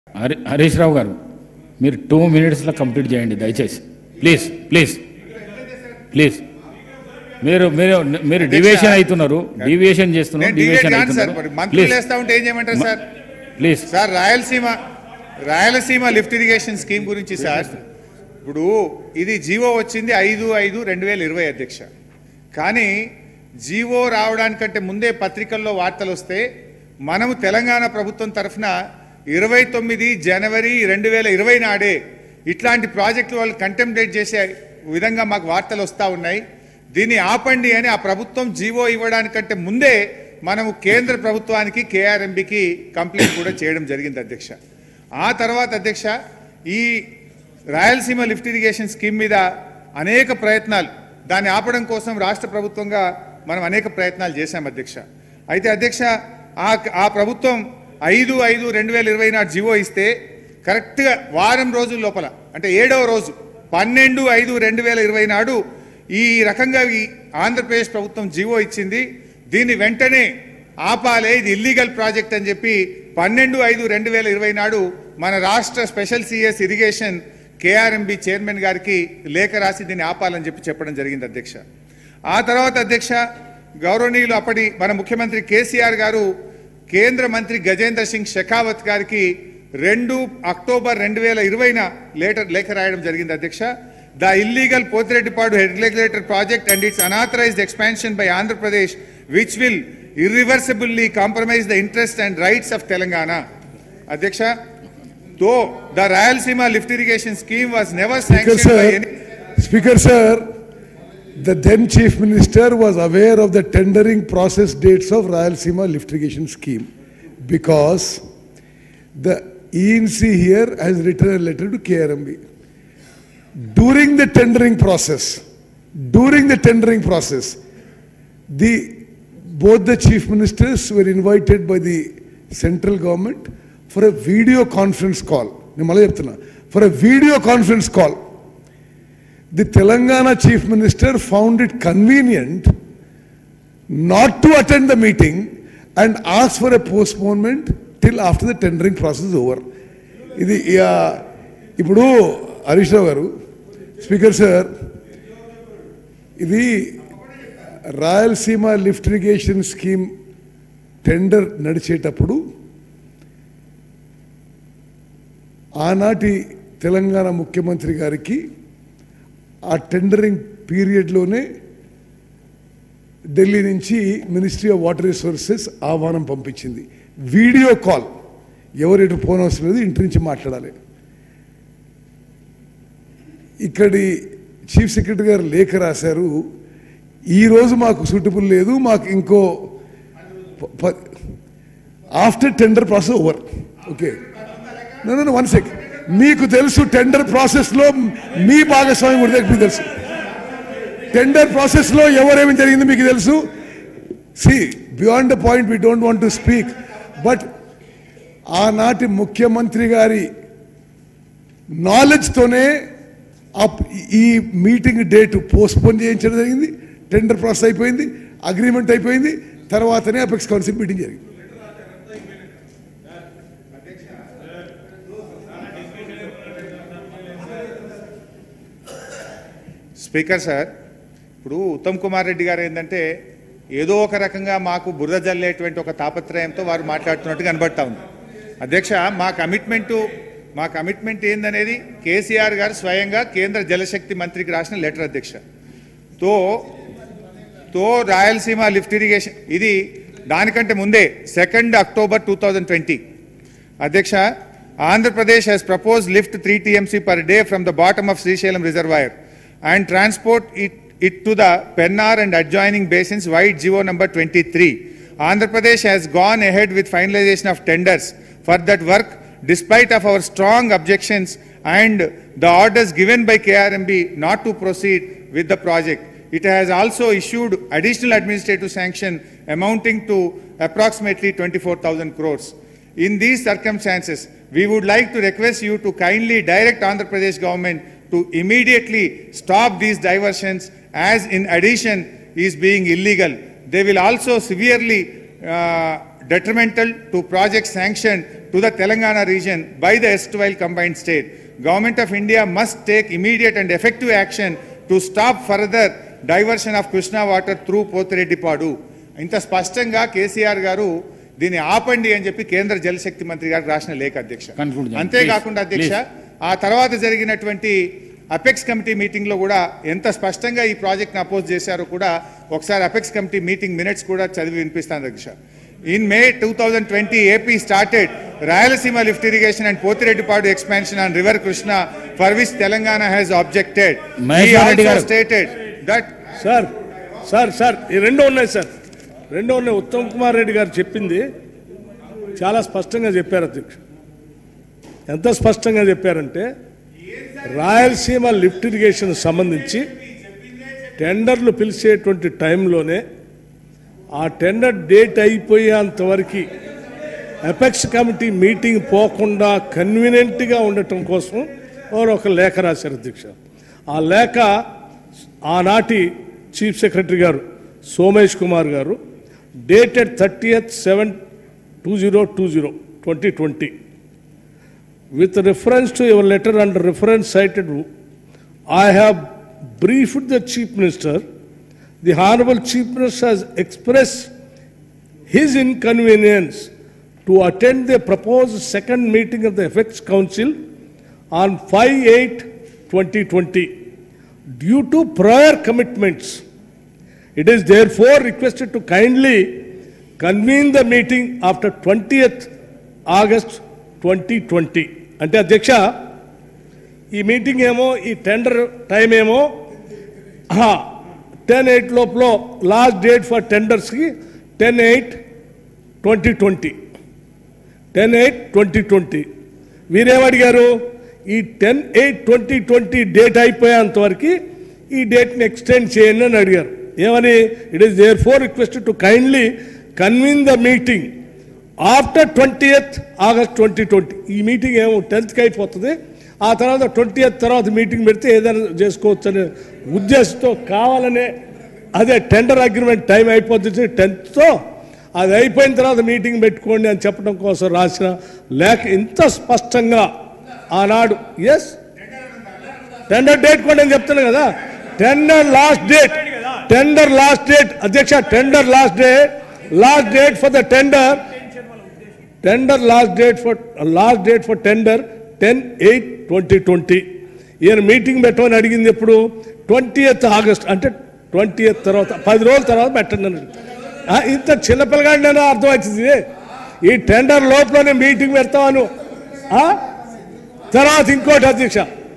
హరీష్ రావు గారు మీరు 2 minutesలో కంప్లీట్ చేయండి దయచేసి ప్లీజ్ ప్లీజ్ ప్లీజ్. మీరు మీరు మీరు డివియేషన్ అవుతున్నారు, డివియేషన్ చేస్తున్నారు, డివియేషన్ అవుతున్నారు. మంత్రులు వేస్తా ఉంటే ఏం చేయమంటారు sir? Please sir, Rayalaseema lift irrigation scheme గురించి సార్, ఇప్పుడు ఇది జీవో వచ్చింది 5/5/2020 అధ్యక్ష. కానీ జీవో రావడానికంటే ముందే పత్రికల్లో వార్తలు వస్తే మనము తెలంగాణ ప్రభుత్వం తరఫున 29 జనవరి 2020 నాడే ఇట్లాంటి ప్రాజెక్టులు వాళ్ళు కంటెంప్లేట్ చేసే విధంగా మాకు వార్తలు వస్తూ ఉన్నాయి. దీన్ని ఆపండి అని ఆ ప్రభుత్వం జీవో ఇవ్వడానికంటే ముందే మనము కేంద్ర ప్రభుత్వానికి కేఆర్ఎంబికి కంప్లైంట్ కూడా చేయడం జరిగింది అధ్యక్ష. ఆ తర్వాత అధ్యక్ష, ఈ రాయలసీమ లిఫ్ట్ ఇరిగేషన్ స్కీమ్ మీద అనేక ప్రయత్నాలు, దాన్ని ఆపడం కోసం రాష్ట్ర ప్రభుత్వంగా మనం అనేక ప్రయత్నాలు చేశాం అధ్యక్ష. అయితే అధ్యక్ష, ఆ ప్రభుత్వం 5/5/2020 నాడు జీవో ఇస్తే కరెక్ట్గా వారం రోజుల లోపల, అంటే 7వ రోజు 12/5/2020 నాడు ఈ రకంగా ఈ ఆంధ్రప్రదేశ్ ప్రభుత్వం జీవో ఇచ్చింది. దీన్ని వెంటనే ఆపాలే, ఇది ఇల్లీగల్ ప్రాజెక్ట్ అని చెప్పి 12/5/2020 నాడు మన రాష్ట్ర special CS irrigation KRMB chairman garu లేఖ రాసి దీన్ని ఆపాలని చెప్పడం జరిగింది అధ్యక్ష. ఆ తర్వాత అధ్యక్ష, గౌరవనీయులు అప్పటి మన ముఖ్యమంత్రి కేసీఆర్ గారు కేంద్ర మంత్రి గజేంద్ర సింగ్ షెకావత్ గారికి 2 అక్టోబర్ 2020 లేఖ రాయడం జరిగింది అధ్యక్ష. The illegal Pothireddypadu head regulator project and its unauthorised expansion by Andhra Pradesh which will irreversibly compromise the interests and rights of Telangana. Adhyaksha, though the Rayalaseema lift irrigation scheme was never sanctioned by any... Speaker sir, the then Chief Minister was aware of the tendering process dates of Rayalaseema lift irrigation scheme because the ENC here has written a letter to KRMB. During the tendering process, both the chief ministers were invited by the central government for a video conference call. For a video conference call. The Telangana chief minister found it convenient not to attend the meeting and asked for a postponement till after the tendering process is over. Ipudu Harish Rao garu, Speaker sir, ఇది Rayalaseema lift irrigation scheme tender నడిచేటప్పుడు ఆనాటి తెలంగాణ ముఖ్యమంత్రి గారికి ఆ tendering పీరియడ్లోనే Delhi నుంచి ministry of water resources ఆహ్వానం పంపించింది. Video call, ఎవరు ఫోన్ అవసరం లేదు, ఇంటి నుంచి మాట్లాడాలి. ఇక్కడి చీఫ్ సెక్రటరీ గారు లేఖ రాశారు, ఈరోజు మాకు సూటబుల్ లేదు, మాకు ఇంకో after tender process over. Okay, నన్ను 1 సెకండ్. మీకు తెలుసు టెండర్ ప్రాసెస్లో మీ భాగస్వామ్యం కూడా మీకు తెలుసు. టెండర్ ప్రాసెస్లో ఎవరేమి జరిగింది మీకు తెలుసు. See beyond the point we don't want to speak, but ఆనాటి ముఖ్యమంత్రి గారి నాలెడ్జ్తోనే ఈ మీటింగ్ డేట్ పోస్ట్పోన్ చేయించడం జరిగింది. టెండర్ ప్రాసెస్ అయిపోయింది, అగ్రిమెంట్ అయిపోయింది, తర్వాతనే అపెక్స్ కౌన్సిల్ మీటింగ్ జరిగింది. స్పీకర్ సార్, ఇప్పుడు ఉత్తమ్ కుమార్ రెడ్డి గారు ఏంటంటే ఏదో ఒక రకంగా మాకు బురద జల్లేటువంటి ఒక తాపత్రయంతో వారు మాట్లాడుతున్నట్టు కనబడతా ఉంది అధ్యక్ష. మా కమిట్మెంట్ ఏందనేది కేసీఆర్ గారు స్వయంగా కేంద్ర జలశక్తి మంత్రికి రాసిన లెటర్ అధ్యక్ష. తో రాయలసీమ లిఫ్ట్ ఇరిగేషన్ ఇది దానికంటే ముందే 2 అక్టోబర్ 2020 అధ్యక్ష, Andhra Pradesh has proposed lift 3 TMC per day from the bottom of Srisailam reservoir and transport it to the Pennar and adjoining basins via GO number 23. Andhra Pradesh has gone ahead with finalization of tenders for that work despite of our strong objections and the orders given by KRMB not to proceed with the project. It has also issued additional administrative sanction amounting to approximately 24,000 crores. In these circumstances, we would like to request you to kindly direct Andhra Pradesh government to immediately stop these diversions, as in addition is being illegal. They will also severely detrimental to projects sanctioned to the Telangana region by the erstwhile combined state. Government of India must take immediate and effective action to stop further diversion of Krishna water through Potireddipadu. ఇంత స్పష్టంగా కేసీఆర్ గారు దీన్ని ఆపండి అని చెప్పి కేంద్ర జలశక్తి మంత్రి గారికి రాసిన లేఖ అధ్యక్ష. అంతేకాకుండా అధ్యక్ష ఆ తర్వాత జరిగినటువంటి అపెక్స్ కమిటీ మీటింగ్లో కూడా ఎంత స్పష్టంగా ఈ ప్రాజెక్ట్ని అపోజ్ చేశారో కూడా ఒకసారి అపెక్స్ కమిటీ మీటింగ్ మినిట్స్ కూడా చదివి వినిపిస్తాను అధ్యక్ష. In May 2020, AP started Rayalaseema lift irrigation and Potireddipadu expansion on River Krishna, for which Telangana has objected. He also stated that... sir ఈ రెండో ఉన్నాయి ఉత్తమ్ కుమార్ రెడ్డి గారు చెప్పింది చాలా స్పష్టంగా చెప్పారు అధ్యక్ష. ఎంత స్పష్టంగా చెప్పారంటే రాయలసీమ లిఫ్ట్ ఇరిగేషన్ సంబంధించి టెండర్లు పిలిచేటువంటి టైంలోనే ఆ టెండర్ డేట్ అయిపోయేంతవరకు అపెక్స్ కమిటీ మీటింగ్ పోకుండా కన్వీనియంట్గా ఉండటం కోసం వారు ఒక లేఖ రాశారు అధ్యక్ష. ఆ లేఖ ఆనాటి చీఫ్ సెక్రటరీ గారు Somesh Kumar garu dated 30/7/2020 with reference to your letter and reference cited, I have briefed the Chief Minister. The Honorable Chief Minister has expressed his inconvenience to attend the proposed second meeting of the Apex Council on 5/8/2020 due to prior commitments. It is therefore requested to kindly convene the meeting after 20th August 2020. అంటే అధ్యక్ష ఈ meeting ఏమో ఈ tender time ఏమో 10/8 లోపల last date for టెండర్స్కి 10/8/2020 10/8/2020 వీరేమడిగారు ఈ 10/8/2020 డేట్ అయిపోయేంతవరకు ఈ డేట్ని ఎక్స్టెండ్ చేయండి అని అడిగారు. ఏమని? It is therefore requested to kindly convene the meeting after 20th August 2020. ఈ మీటింగ్ ఏమో 10th అయిపోతుంది, ఆ తర్వాత 20th తర్వాత మీటింగ్ పెడితే ఏదైనా చేసుకోవచ్చు అనే ఉద్దేశంతో కావాలనే అదే టెండర్ అగ్రిమెంట్ టైం అయిపోతుంది 10th, అది అయిపోయిన తర్వాత మీటింగ్ పెట్టుకోండి అని చెప్పడం కోసం రాసిన లేఖ ఇంత స్పష్టంగా ఆనాడు టెండర్ డేట్ కూడా నేను చెప్తున్నాను కదా, టెండర్ లాస్ట్ డేట్ అధ్యక్ష, tender last date for the tender last date for tender 10/8/2020. ఈయన మీటింగ్ పెట్టమని అడిగింది ఎప్పుడు? 20th August, అంటే 20th తర్వాత 10 రోజుల తర్వాత పెట్టండి అని. ఇంత చిన్నపిల్లగాడి నేను అర్థమవుతుంది. ఈ టెండర్ లోపలనే మీటింగ్ పెడతాను. తర్వాత ఇంకోటి అధ్యక్ష,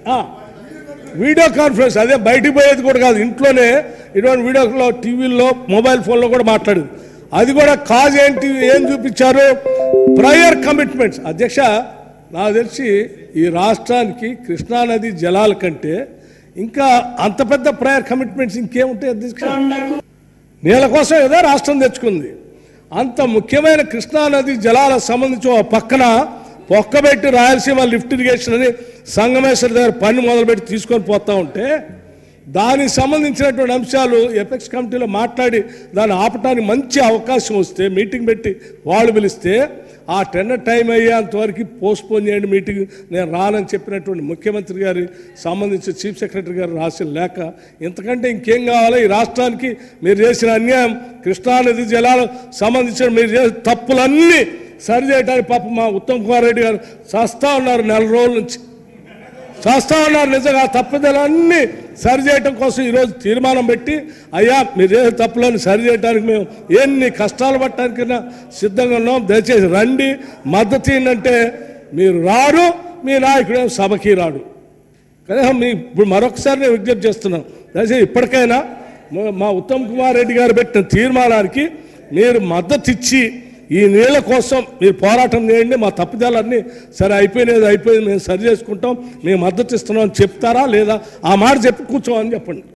వీడియో కాన్ఫరెన్స్, అదే బయటికి పోయేది కూడా కాదు, ఇంట్లోనే ఇటువంటి వీడియోలో టీవీల్లో మొబైల్ ఫోన్లో కూడా మాట్లాడింది. అది కూడా కాజ్ ఏంటి, ఏం చూపించారు? Prior commitments. అధ్యక్ష నాకు తెలిసి ఈ రాష్ట్రానికి కృష్ణానది జలాల కంటే ఇంకా అంత పెద్ద ప్రయర్ కమిట్మెంట్స్ ఇంకేముంటాయి అధ్యక్ష? నీళ్ళ కోసం ఏదో రాష్ట్రం తెచ్చుకుంది. అంత ముఖ్యమైన కృష్ణానది జలాలకు సంబంధించి ఒక పక్కన పొక్కబెట్టి రాయలసీమ లిఫ్ట్ ఇరిగేషన్ అని సంగమేశ్వర దగ్గర పని మొదలుపెట్టి తీసుకొని పోతా ఉంటే దానికి సంబంధించినటువంటి అంశాలు ఎపెక్స్ కమిటీలో మాట్లాడి దాన్ని ఆపటానికి మంచి అవకాశం వస్తే, మీటింగ్ పెట్టి వాళ్ళు పిలిస్తే ఆ టెండర్ టైం అయ్యేంతవరకు పోస్ట్పోన్ చేయండి మీటింగ్, నేను రానని చెప్పినటువంటి ముఖ్యమంత్రి గారి సంబంధించి చీఫ్ సెక్రటరీ గారు రాసిన లేఖ. ఇంతకంటే ఇంకేం కావాలో ఈ రాష్ట్రానికి? మీరు చేసిన అన్యాయం, కృష్ణానది జలాలకు సంబంధించిన మీరు చేసిన తప్పులన్నీ సరి చేయడానికి పాపం మా ఉత్తమ్ కుమార్ రెడ్డి గారు చేస్తూ ఉన్నారు, 4 రోజుల నుంచి చేస్తూ ఉన్నారు. నిజంగా తప్పుదలన్నీ సరి చేయడం కోసం ఈరోజు తీర్మానం పెట్టి, అయ్యా మీరు చేసే తప్పులను సరి చేయడానికి మేము ఎన్ని కష్టాలు పట్టడానికైనా సిద్ధంగా ఉన్నాం, దయచేసి రండి, మద్దతు ఏంటంటే మీరు రారు, మీ నాయకుడు సభకి రాడు. కనీసం మీ ఇప్పుడు మరొకసారి నేను విజ్ఞప్తి చేస్తున్నాను, దయచేసి ఇప్పటికైనా మా ఉత్తమ్ కుమార్ రెడ్డి గారు పెట్టిన తీర్మానానికి మీరు మద్దతు ఇచ్చి ఈ నీళ్ళ కోసం మీరు పోరాటం చేయండి, మా తప్పిదాలన్నీ సరే అయిపోయింది మేము సరి చేసుకుంటాం, మేము మద్దతు ఇస్తున్నాం అని చెప్తారా లేదా? ఆ మాట చెప్పి కూర్చోమని చెప్పండి.